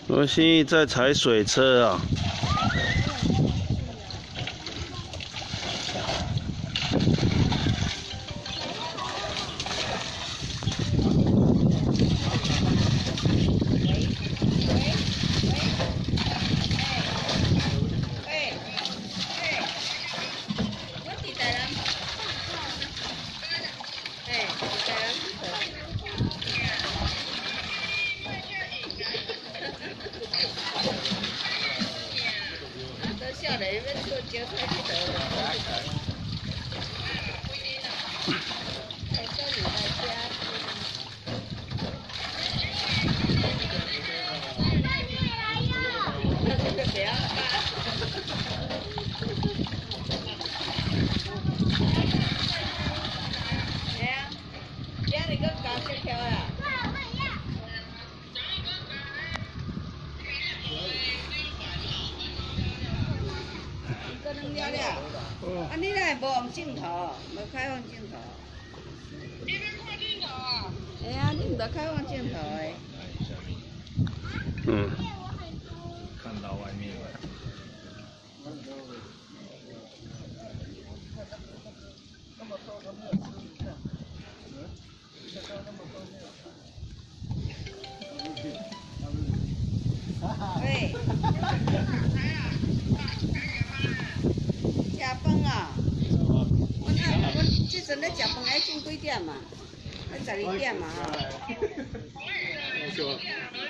罗新义在踩水车啊。 少年要做招财去倒。啊，你那无用镜头，无开放镜头。你要看镜头啊？哎呀，你唔得开放镜头诶。 嗯。 看到外面了。 喂。食饭啊！我即阵咧食饭爱先几点嘛？爱12点嘛吼。